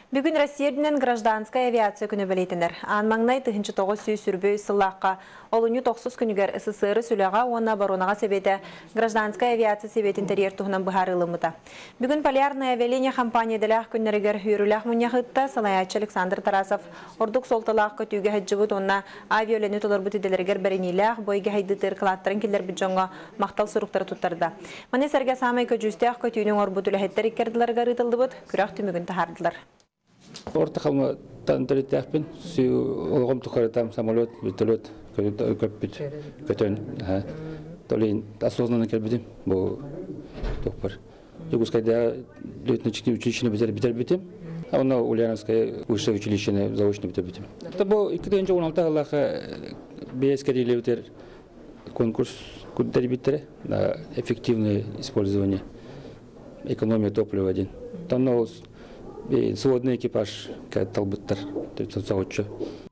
Бүгін Россияден гражданская авиация күні білетінер. Анмаңнай тұхынчы 9 сүй сүрбөй сыллаққа, олыны 9 күнігер СССР сүліға, онна барунаға себеті гражданская авиация себетін терьер тұхынан бұхарылымыта. Бүгін полярная авиалиния компаниядылақ күннерігер үйрілақ мұнияқытта Салаячы Александр Тарасов ордық солталақ көтіуге хәджібіт онна авиолену толар бұтеделергер бәрінилақ бойге хайдытыр қылаттырын келер бүджонға мақтал сұруқтары тұттарды. Мане сәрге самай көджістеақ көтіуінің орбұтылы хәттер иккерділерге рытылды бұд, күрәқ түмігін тахардылар. Орта қалма танытырыттақпен, олғым тұқарытам самолет, вертолет, көппіт, көтөн. Толейін осознанно келбедім, бұл тоқпар. Югускайда летническое училище бітер бітем, а оны Ульяновское высшее училище заочно бітер бітем. Бұл 2016 жылғы бейскерилі өтер конкурс күттер біттері на эффективное использование экономии топлива один. Там сводный экипаж, как талбыттар, 340.